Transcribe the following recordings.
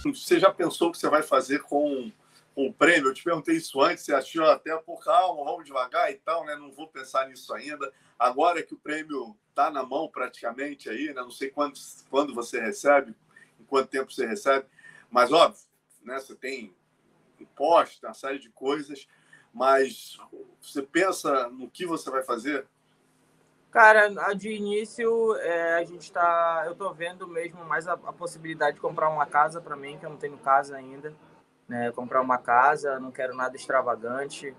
Você já pensou o que você vai fazer com o prêmio? Eu te perguntei isso antes, você achou até, por calma, vamos devagar e tal, né? Não vou pensar nisso ainda. Agora que o prêmio está na mão praticamente aí, né? Não sei quando você recebe, em quanto tempo você recebe, mas óbvio, né? Você tem imposto, uma série de coisas, mas você pensa no que você vai fazer? Cara, de início, eu tô vendo mesmo mais a possibilidade de comprar uma casa para mim, que eu não tenho casa ainda, né? Comprar uma casa, não quero nada extravagante.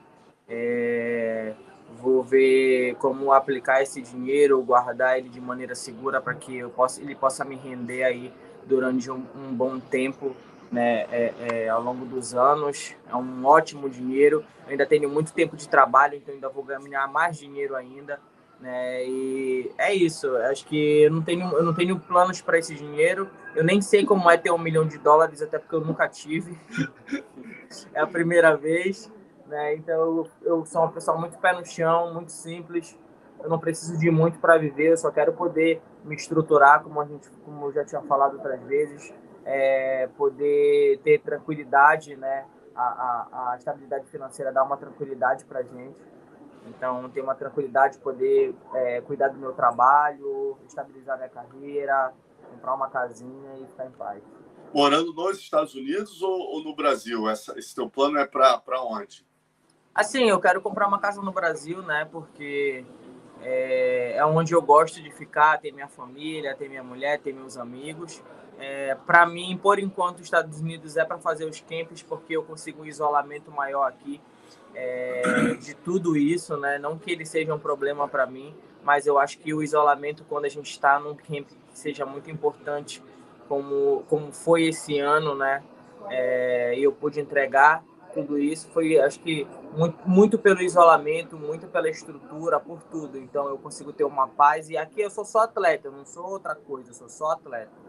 Vou ver como aplicar esse dinheiro, guardar ele de maneira segura para que ele possa me render aí durante um bom tempo, né? Ao longo dos anos. É um ótimo dinheiro. Eu ainda tenho muito tempo de trabalho, então ainda vou ganhar mais dinheiro ainda. Né? E é isso. Acho que eu não tenho planos para esse dinheiro. Eu nem sei como é ter US$ 1 milhão, até porque eu nunca tive. É a primeira vez. Né? Então eu sou uma pessoa muito pé no chão, muito simples. Eu não preciso de muito para viver. Eu só quero poder me estruturar, como eu já tinha falado outras vezes, poder ter tranquilidade, né? A estabilidade financeira dá uma tranquilidade para gente. Então, ter uma tranquilidade, poder cuidar do meu trabalho, estabilizar minha carreira, comprar uma casinha e ficar em paz. Morando nos Estados Unidos ou no Brasil? Esse teu plano é para onde? Assim, eu quero comprar uma casa no Brasil, né? Porque é onde eu gosto de ficar, ter minha família, ter minha mulher, ter meus amigos. Para mim, por enquanto, os Estados Unidos é para fazer os camps, porque eu consigo um isolamento maior aqui de tudo isso, né? Não que ele seja um problema para mim, mas eu acho que o isolamento, quando a gente está num camp, seja muito importante, como foi esse ano, né? Eu pude entregar tudo isso, foi, acho que, muito pelo isolamento, muito pela estrutura, por tudo. Então, eu consigo ter uma paz. E aqui eu sou só atleta, eu não sou outra coisa, eu sou só atleta.